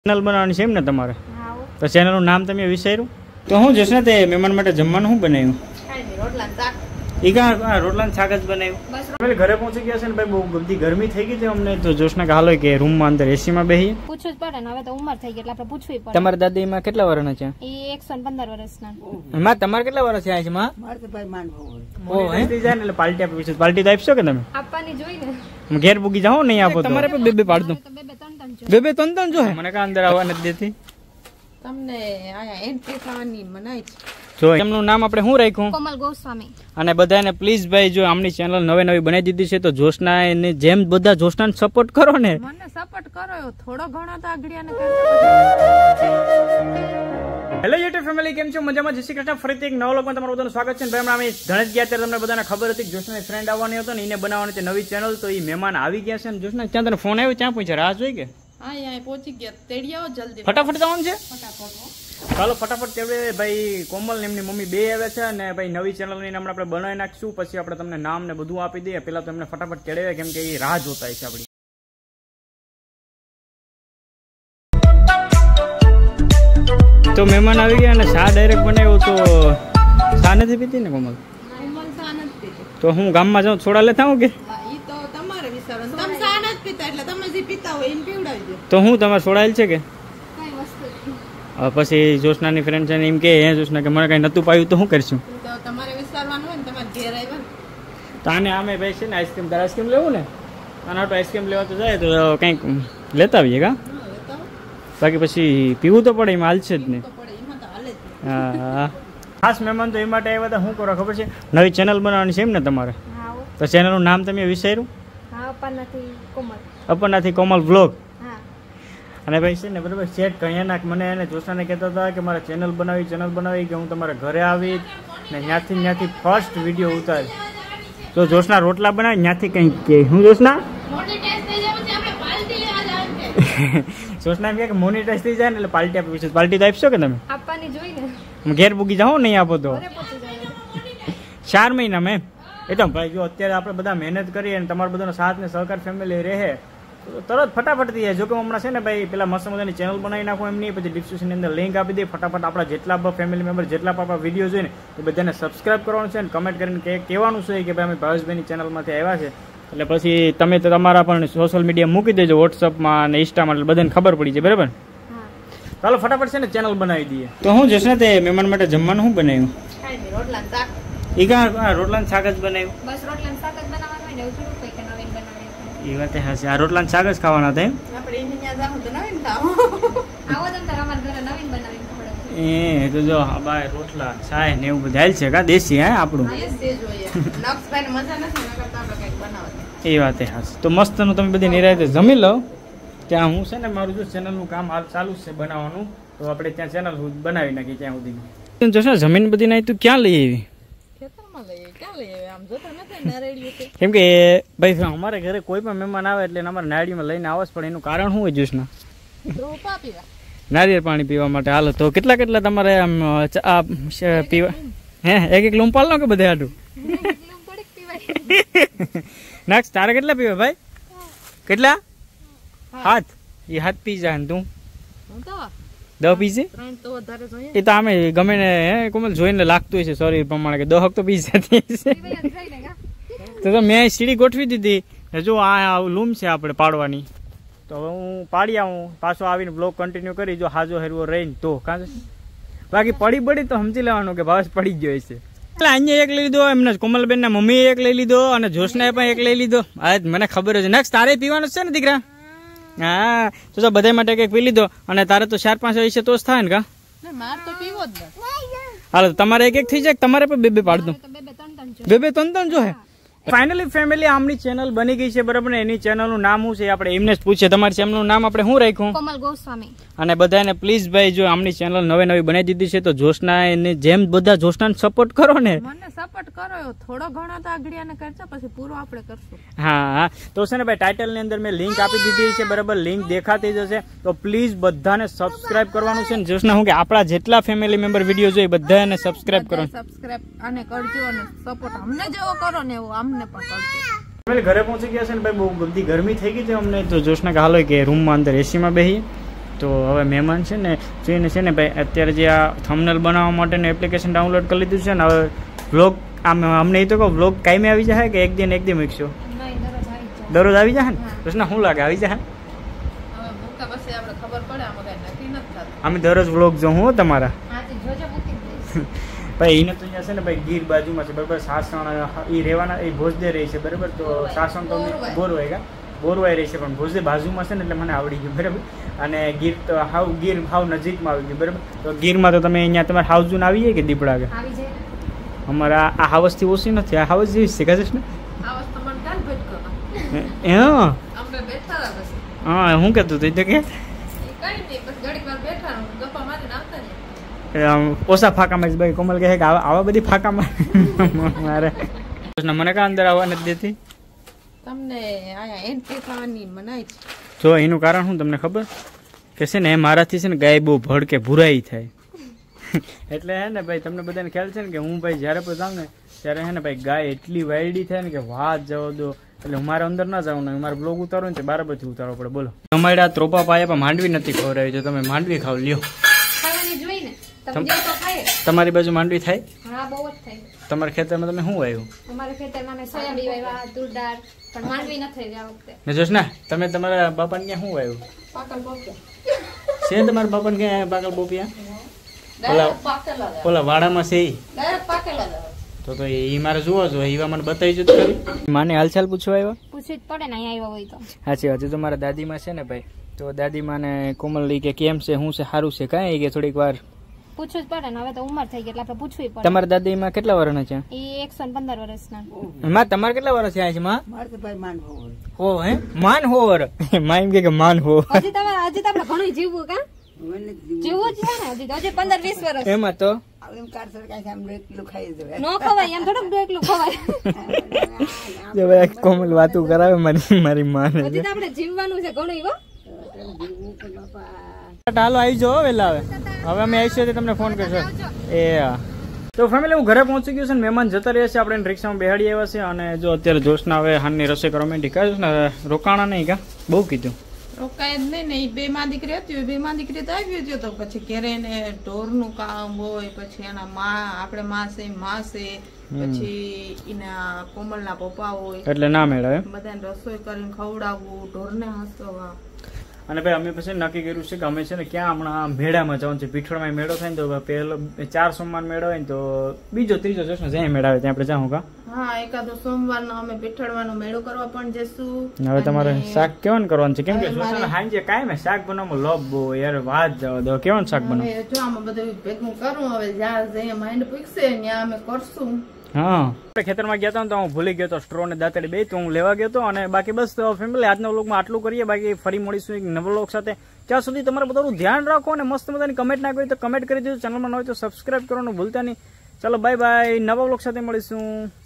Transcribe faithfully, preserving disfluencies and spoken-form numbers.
Channel બનાવવાની છે એમ ને તમારે? તો ચેનલનું નામ તમે વિચાર્યું? તો હું જશે ને તે મહેમાન માટે જમવાનું શું બનાવ્યું? એ કાં રોટલા શાક જ બનાવ્યું. ઘરે પહોંચી ગયા છે ને ભાઈ, બહુ બધી ગરમી થઈ ગઈ છે અમને. તો જોશના કે હાલો કે રૂમમાં અંદર એસી માં બેસી પૂછવું જ પડે ને, હવે તો ઉંમર થઈ ગઈ એટલે આપણે પૂછવું પડે. તમારા દાદી માં કેટલા વર્ષના છે? એ એકસો પંદર વર્ષના. માં તમારે કેટલા વર્ષ થયા છે? માં મારે તો ભાઈ માંડવો ઓ હે જાય ને એટલે પાર્ટી આપી છે. પાર્ટી તો આપશો કે તમે? આપવાની જોઈને ઘેર પૂગી જાઓ નહીં આપો તમારે પણ બે બે પાડ દો. બે બે ત્રણ ત્રણ બે બે ત્રણ ત્રણ જો હે મને કા અંદર આવવા નથી દેતી. તમને આયા એન્ટ્રી થવાની મનાઈ છે. જો એમનું નામ આપણે શું રાખ્યું? કોમલ ગોસ્વામી. અને બધાને પ્લીઝ ભાઈ, જો આમની ચેનલ નવી નવી બનાવી દીધી છે તો જોશના એને જેમ બધા જોશનાને સપોર્ટ કરો ને. મને સપોર્ટ કરો, થોડો ઘણો તો આગળિયાને કરો. હેલો યુટ્યુબ ફેમિલી, કેમ છો? મજામાં? જય શ્રી કૃષ્ણ. ફરીથી એક નવા લોકમાં તમારું બધાનું સ્વાગત છે. ભાઈ હમણાં અમે ગણેશ ગયા ત્યારે તમને બધાને ખબર હતી કે જોશના ફ્રેન્ડ આવવાની હતો ને, એને બનાવવાની છે નવી ચેનલ. તો એ મહેમાન આવી ગયા છે ને જોશના ત્યાં તને ફોન આવ્યો, ત્યાં પૂછ્યા રાહ જોઈ કે હા અહીંયા પહોંચી ગયા. તેડી આવો જલ્દી, ફટાફટ જવાનું છે. ફટાફટ ચાલો ફટાફટ તેડે ભાઈ. કોમલ ને એમની મમ્મી બે આવ્યા છે અને ભાઈ નવી ચેનલ ની હમણાં આપણે બનાવી નાખીશું. પછી આપણે તમને નામ ને બધું આપી દઈએ. પેલા તો એમને ફટાફટ તેડે, કેમ કે એ રાહ જોતા છે આપડી. તો મહેમાન આવી ગયા અને શા ડાયરેક્ટ બનાવ્યો. તો શા નથી પીતી ને કોમલ? તો હું ગામમાં જાઉં છોડા લેતા હું કે? તો તમારે વિચારવાનું, તમે શા નથી પીતા એટલે તમે જે પીતા હોય એને પીવડાવી દો. તો હું તમારે છોડાયેલ છે કે? કઈ વસ્તુ પછી જોશનાની ફ્રેન્ડ છે ને એમ કે હે જોશના કે મને કઈ નતું પાયું તો શું કરશું? તો તમારે વિચારવાનું હોય ને, તમારે ઘેર આવ્યા તો આને આમે ભાઈ છે ને આઈસ્ક્રીમ, તારે આઈસ્ક્રીમ લેવું ને? આના તો આઈસ્ક્રીમ લેવા તો જાય તો કંઈક લેતા આવીએ કા? બાકી પછી પીવું તો પડે, એમાં હાલશે જ નહીં. હા ખાસ મહેમાન તો એ માટે આવ્યા હતા. શું કરો ખબર છે? નવી ચેનલ બનાવવાની છે એમ ને તમારે? તો ચેનલનું નામ તમે વિચાર્યું? હા, અપરનાથી કોમલ. અપરનાથી કોમલ વ્લોગ. હા. અને ભાઈ છે ને બરાબર સેટ કહ્યા ના મને એને જોશાને કહેતા હતા કે મારે ચેનલ બનાવી ચેનલ બનાવી કે હું તમારા ઘરે આવી ને ત્યાંથી ત્યાંથી ફર્સ્ટ વિડીયો ઉતારી. તો જોશના રોટલા બનાવી ત્યાંથી કંઈક કે હું જોશના જોશના એમ કે મોનિટાઈઝ થઈ જાય ને એટલે પાર્ટી આપી છે. પાર્ટી તો આપશો કે તમે? આપવાની જોઈને ઘેર પૂગી જાઓ નહીં આપો તો ચાર મહિના મેં એ તો ભાઈ જો અત્યારે આપણે બધા મહેનત કરીએ અને તમારા બધાનો સાથ ને સહકાર ફેમિલી રહે તો તરત ફટાફટ થઈ જાય. જો કે હમણાં છે ને ભાઈ પેલા મસ્ત મજાની ચેનલ બનાવી નાખો એમની, પછી ડિસ્ક્રિપ્શનની અંદર લિંક આપી દે. ફટાફટ આપણા જેટલા ફેમિલી મેમ્બર જેટલા આપણા વિડીયો જોઈને એ બધાને સબસ્ક્રાઈબ કરવાનું છે અને કમેન્ટ કરીને કહેવાનું છે કે ભાઈ અમે ભાવેશભાઈની ચેનલમાંથી આવ્યા છે. એટલે પછી તમે તો તમારા પણ સોશિયલ મીડિયા મૂકી દેજો, વોટ્સઅપમાં અને ઇન્સ્ટામાં, એટલે બધાને ખબર પડી જાય. બરાબર? ચાલો ફટાફટ છે ને ચેનલ બનાવી દઈએ. તો હું જશે ને તે મહેમાન માટે જમવાનું શું બનાવ્યું? રોટલા શાક. એ કાં રોટલા શાક જ બનાવ્યું? બસ રોટલા શાક જ બનાવવાનું હોય ને, એવું થોડું કંઈક નવીન બનાવીએ. એ વાત હા છે. આ રોટલા શાક જ ખાવાના હતા એમ? આપણે અહીંયા જાવ તો નવીન ખાવ. આવો તમ તાર અમારા ઘરે નવીન બનાવીને ખવડાવજો. એ તો જો બાય રોટલા ચાય ને એવું બધું હાલ છે કા? દેશી હે આપણું? દેશી જોઈએ. નક્ષભાઈને મજા નથી, નકર તો આપણે કંઈક બનાવત. એ વાત હા. તો મસ્તનું તમે બધી નિરાયતે જમી લો. ત્યાં હું છે ને મારું જો ચેનલનું કામ હાલ ચાલુ છે બનાવવાનું, તો આપણે ત્યાં ચેનલ બનાવી નાખીએ ત્યાં સુધી. જોશે જમીન બધી નહીં તું ક્યાં લઈ આવી? ખેતરમાં લઈએ. ક્યાં લઈએ? આમ જોતા નથી નારેડીઓ છે. કેમ કે ભાઈ અમારે ઘરે કોઈ પણ મહેમાન આવે એટલે અમારે નાળીમાં લઈને આવવા જ પડે. એનું કારણ શું હોય જોશના? રોપા પીવા, નારિયેળ પાણી પીવા માટે. હાલો તો કેટલા કેટલા તમારે આમ આ પીવા હે? એક એક લૂમ પાલ લો કે બધે આટું? નાખ તારે કેટલા પીવા ભાઈ? કેટલા? હાથ? એ હાથ પી જાય ને તું દહ પીશે? એ તો આમે ગમે ને હે કોમલ જોઈને લાગતું હોય છે શરીર પ્રમાણે કે દહક તો પી જતી છે. તો મેં સીડી ગોઠવી દીધી. જો આ લૂમ છે આપણે પાડવાની, તો હવે હું પાડી આવું પાછો આવીને બ્લોગ કન્ટિન્યુ કરી. જો હાજો હેરવો રહીને તો કાં બાકી પડી પડી તો સમજી લેવાનું કે ભાવેશ પડી ગયો છે. એટલે અહીંયા એક લઈ લીધો, એમને કોમલબેન ના મમ્મી એક લઈ લીધો અને જોશનાએ પણ એક લઈ લીધો. આ મને ખબર છે. નેક્સ્ટ તારે પીવાનું છે ને દીકરા? હા તો બધા માટે કઈક પી લીધો. અને તારે તો ચાર પાંચ વિશે તો જ થાય ને કા? માર તો પીવો જ નથી. હાલો તમારે એક એક થઈ જાય, તમારે પણ બે બે પાડ દો. બે બે ત્રણ ત્રણ બે બે ત્રણ ત્રણ જો હે. ફાઇનલી ફેમિલી આમની ચેનલ બની ગઈ છે. બરાબર ને? એની ચેનલનું નામ શું છે આપણે એમને જ પૂછીએ. તમારી ચેનલનું નામ આપણે શું રાખ્યું? કોમલ ગોસ્વામી. અને બધાને પ્લીઝ ભાઈ, જો આમની ચેનલ નવી નવી બનાવી દીધી છે તો જોશના એને જેમ બધા જોશનાને સપોર્ટ કરો ને. મને સપોર્ટ કરો, થોડો ઘણો તો આગળિયાને કરજો, પછી પૂરો આપણે કરશું. હા તો છે ને ભાઈ ટાઇટલ ની અંદર મેં લિંક આપી દીધી છે. બરાબર? લિંક દેખાતી જશે. તો પ્લીઝ બધાને સબસ્ક્રાઇબ કરવાનું છે ને જોશના હું કે આપણા જેટલા ફેમિલી મેમ્બર વિડીયો જોઈએ બધાને સબસ્ક્રાઇબ કરો. સબસ્ક્રાઇબ અને કરજો અને સપોર્ટ અમને જેવો કરો ને એવો અમને પણ કરજો. ઘરે પહોંચી ગયા છે ને ભાઈ, બહુ બધી ગરમી થઈ ગઈ છે અમને. તો જોશના કે હાલો કે રૂમમાં અંદર એસી માં બેસીએ તો હવે મહેમાન છે ને જોઈને છે ને ભાઈ અત્યારે જે આ થંબનેલ બનાવવા માટેનું એપ્લિકેશન ડાઉનલોડ કરી લીધું છે ને હવે વ્લોગ આમ અમને એ તો કહો વ્લોગ કાયમી આવી જાય કે એક દિન એક દિન મૂકશો દરરોજ આવી જાય ને પ્રશ્ન શું લાગે આવી જાય અમે દરરોજ વ્લોગ જોઉં હું તમારા ભાઈ એને તો અહીંયા છે ને ભાઈ ગીર બાજુમાં છે બરાબર સાસણ એ રહેવાના એ ભોજદે રહી છે બરાબર તો સાસણ તો બોરવાય ગા બોરવાઈ રહી છે પણ ભોજદે બાજુમાં છે ને એટલે મને આવડી ગયું બરાબર અને ગીર તો હાવ ગીર હાવ નજીકમાં આવી ગયું બરાબર તો ગીરમાં તો તમે અહીંયા તમારે હાઉસજૂન આવી જાય કે દીપડા કે અમારા આ હાવસથી ઓછી નથી આ હાવસ જેવી છે કહે છે ને હા હું કહેતું હતું તો કે ઓછા ફાંકામાં જ ભાઈ કોમલ કહે કે આવા બધી ફાંકામાં મારે મને કાં અંદર આવવા નથી દેતી તમને આયા એન્ટ્રી થવાની મનાય છે જો એનું કારણ શું તમને ખબર કે છે ને મારાથી છે ને ગાય બહુ ભડકે ભૂરાઈ થાય એટલે હે ને ભાઈ તમને બધાને ખ્યાલ છે ને કે હું ભાઈ જ્યારે પણ જાઉં ને ત્યારે હે ને ભાઈ ગાય એટલી વાયડી થાય ને કે વાત જવા દો એટલે હું મારે અંદર ના જાઉં ને મારે બ્લોગ ઉતારો ને બરાબરથી ઉતારવો પડે બોલો અમારે આ ત્રોપા પાયા પણ માંડવી નથી ખવડાવી જો તમે માંડવી ખાવ લ્યો તમારી બાજુ માંડવી થાય હા બહુ જ થાય તમારા ખેતરમાં તમે શું વાવ્યું અમારા ખેતરમાં અમે સોયાબીન વાવ્યા તુર દાળ પણ માંડવી ન થઈ આ વખતે ને જોશ ના તમે તમારા બાપાને ક્યાં શું વાવ્યું પાકલ બોકે છે તમારા બાપાને ક્યાં પાકલ બોપિયા ઓલા ઓલા વાડામાં છે ડાયરેક્ટ પાકેલા જ તો તો એ મારે જોવો છો એવા મને બતાવી જો ખરી માને હાલચાલ પૂછવા આવ્યા પૂછવી જ પડે ને અહીંયા આવ્યા હોય તો સાચી વાત તો મારા દાદીમાં છે ને ભાઈ તો દાદીમાં ને કોમલ ઈ કે કેમ છે શું છે સારું છે કાંઈ કે થોડીક વાર પૂછવું જ પડે ને હવે તો ઉંમર થઈ ગઈ એટલે આપણે પૂછવું પડે તમારા દાદીમાં કેટલા વર્ષના છે એ એકસો ને પંદર વર્ષના માં તમારે કેટલા વર્ષ થયા છે માં મારે તો ભાઈ માન હો હો હે માન હો વર માં એમ કે માન હો હજી તમે હજી તમને ઘણું જીવવું કા જીવવું જ છે ને હજી તો હજી પંદર વીસ વર્ષ એમાં તો એમ કાર સરકાર આમ એકલું ખાઈ જવાય નો ખવાય એમ થોડુંક એકલું ખવાય જો ભાઈ કોમલ વાતું કરાવે મારી મારી માને હજી તો આપણે જીવવાનું છે ઘણું હો હાલો આવી જાઓ વેલા આવે હવે અમે આવીશું તો તમને ફોન કરશો એ તો ફેમિલી હું ઘરે પહોંચી ગયું છે ને મહેમાન જતા રહ્યા છે આપણે રિક્ષામાં બેહાડી આવ્યા છે અને જો અત્યારે જોશના હવે હાનની રસોઈ કરવા માંડી કાઢ્યું ને રોકાણા નહીં કા બહુ કીધું રોકાય જ નહીં ને એ બે માં દીકરી હતી બે માં દીકરી તો આવી હતી તો પછી ઘરે ને ઢોરનું કામ હોય પછી એના માં આપણે માં છે માં છે પછી એના કોમલના પપ્પા હોય એટલે ના મેળવે બધાને રસોઈ કરીને ખવડાવવું ઢોરને હસવા અને ભાઈ અમે પછી નક્કી કર્યું છે કે અમે છે ને ક્યાં હમણાં મેળામાં જવાનું છે પીઠોળમાં મેળો થાય ને તો પહેલો ચાર સોમવાર મેળો હોય ને તો બીજો ત્રીજો જશે જ્યાં મેળા આવે ત્યાં આપણે જાઉં કા હા એકાદો સોમવાર નો અમે પીઠળવાનો મેળો કરવા પણ જશું હવે તમારે શાક કેવાનું કરવાનું છે કેમ કે સાંજે કાંઈ મેં શાક બનાવવામાં લોભ બહુ યાર વાત જવા દો કેવાનું શાક બનાવ જો આમાં બધું ભેગું કરું હવે જ્યાં જઈએ માઇન્ડ પૂછશે ત્યાં અમે કરશું હા આપણે ખેતરમાં ગયા હતા તો હું ભૂલી ગયો હતો સ્ટ્રો ને દાંતડી બે તો હું લેવા ગયો હતો અને બાકી બસ ફેમિલી આજના વ્લોગમાં આટલું કરીએ બાકી ફરી મળીશું એક નવા વ્લોગ સાથે ત્યાં સુધી તમારે બધું ધ્યાન રાખો અને મસ્ત મજાની કમેન્ટ ના કરી તો કમેન્ટ કરી દેજો ચેનલમાં ન હોય તો સબસ્ક્રાઇબ કરવાનું ભૂલતા નહીં ચાલો બાય બાય નવા વ્લોગ સાથે મળીશું.